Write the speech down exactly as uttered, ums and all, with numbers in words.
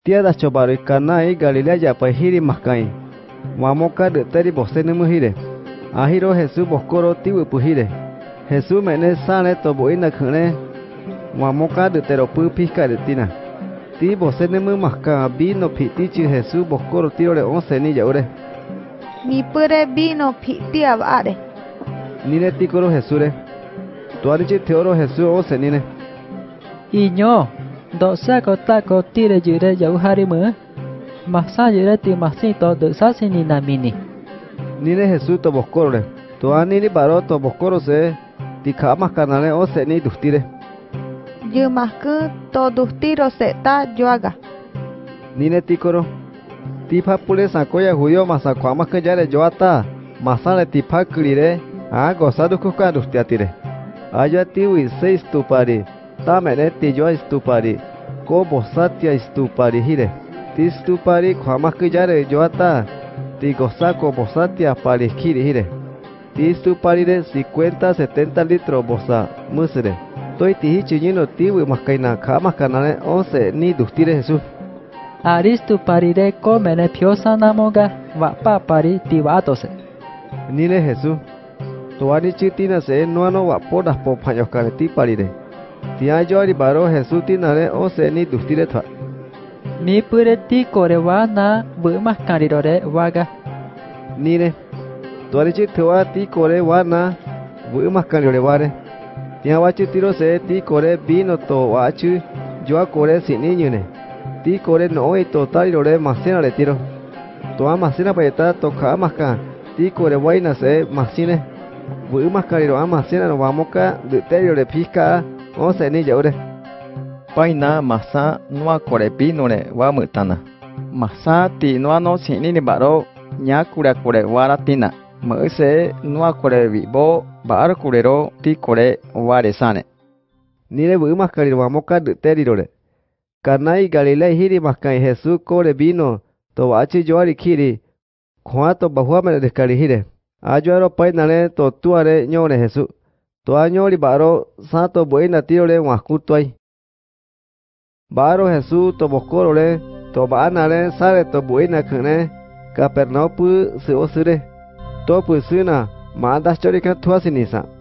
tia da chobari kanai Galilea ya pa hiri makai wamoka de teri bose nemu hire ahiro Jesús bokoro tiwu puhire Jesús mene sane to boina khune wamoka de tero pu pika de tina ti bose nemu maka bino phiti chi Jesús bokoro tiore once ni yaure mi pure bino phiti avare nine tikoro Jesús re tuari chi theoro Jesús once nine iño do sa ko ta ko tire jure jau hari mu masa jure ti masi to do sa sini namini nine Jesús to bokoro re to anini baro to bokoro se ti khama kanale once ni dustire je mahku to dustiro se ta joaga nine tikoro tipa pule sakoya huyo masa kwama ke jare joata masale tipa klire a gozadu kuka dustiatire aya tiwi seis tupari tamene tijo istupari ko bosatia istupari hire tistupari kwama ke jare joata ti gozako bosatia pari kiri hire tistupari de cincuenta setenta litro bosa musre toi tihi chiñino tiwi makaina khama kanale once ni dustire Jesús aristu parire ko mene piosa namoga va pa pari tivatose nine Jesús toani chitina se nuano va podas po panyokare ti parire tia jori baro Jesús tinare once ni dustire tha mi pure ti kore wa na bu maskarirore waga nine toani chitwa ti kore wa na bu maskarire ware tia wa chitiro se ti kore vino to wachu joa kore sini nyune ti kore no e total lore masina le tiro to masina paeta to kha maska ti kore waina se masine bu maskariro amasina no vamoka de terio de piska o se ni yaure paina masa noa kore pino le wa mutana masa ti noa no sini ni baro nya kura kore waratina mo se noa kore vivo bar kurero ti kore ware sane ni le bu maskariro vamoka de terio le Kanai Galilea hiri makai Jesús kore vino to wachi joari kiri khwa to bahua me descari hire ajuaro painale to tuare ñore Jesús to añori baro sato buena tiore wakutuai baro Jesús to bokorole to banale sare to buena khne Capernaum pu se osure to pu sina mandas chori ka thua sinisa